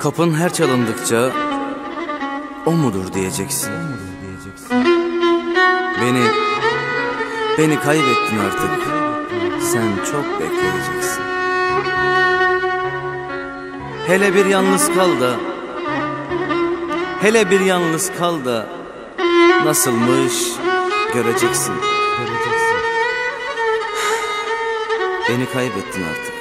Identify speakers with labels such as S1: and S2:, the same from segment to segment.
S1: Kapın her çalındıkça o mudur diyeceksin. Beni kaybettin artık. Sen çok bekleyeceksin. Hele bir yalnız kal da nasılmış göreceksin. Beni kaybettin artık.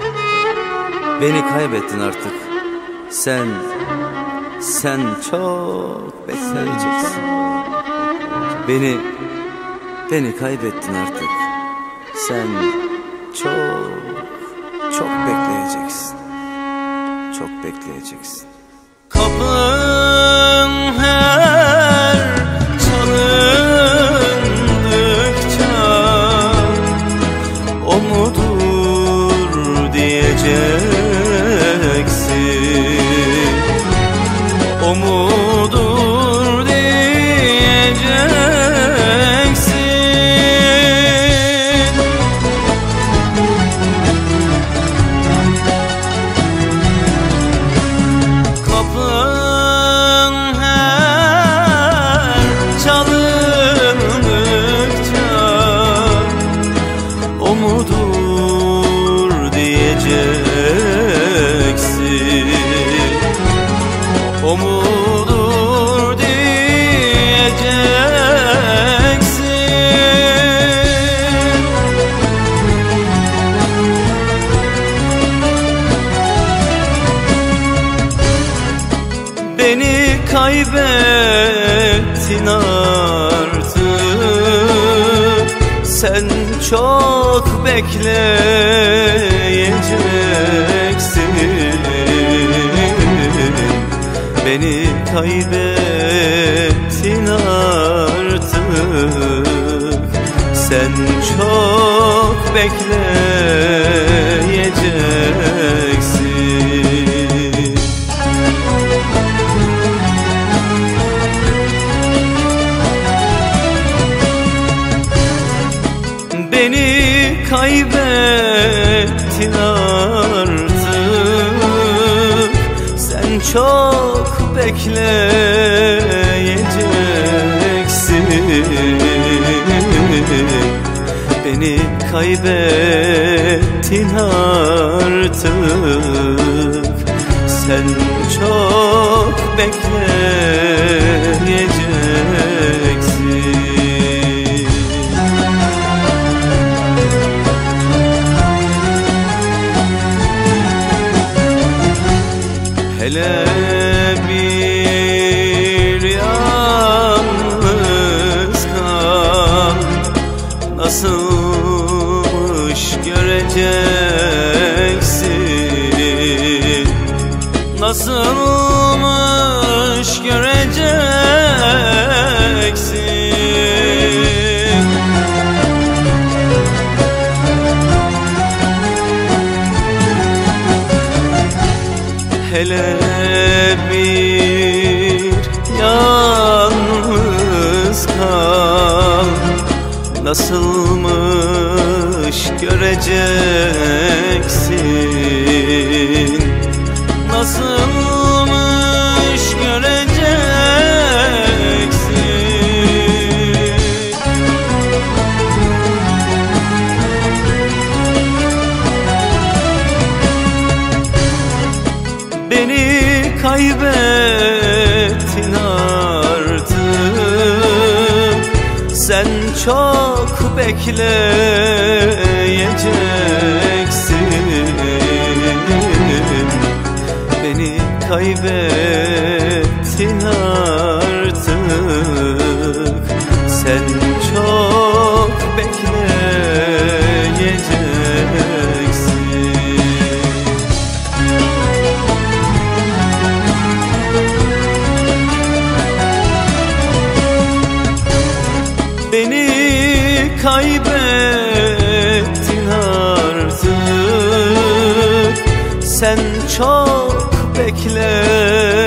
S1: Sen çok bekleyeceksin. Beni kaybettin artık. Sen çok bekleyeceksin. Çok bekleyeceksin.
S2: Kapın her çalındıkça o mudur diyeceksin. O mudur diyeceksin. Kapın her çalındıkça o mudur diyeceksin. O mudur diyeceksin. Beni kaybettin artık. Sen çok bekleyeceksin. Beni kaybettin artık. Sen çok bekleyeceksin. Beni kaybettin artık. Sen çok bekleyeceksin. Beni kaybettin artık. Sen çok bekleyeceksin. Hele bir yalnız kal, nasılmış göreceksin. Nasılmış göreceksin. Hele bir yalnız kal, nasılmış göreceksin. Nasılmış göreceksin. Beni kaybettin artık. Sen çok bekleyeceksin. Beni kaybettin artık. Sen çok bekleyeceksin. Beni kaybettin artık. Sen çok bekle.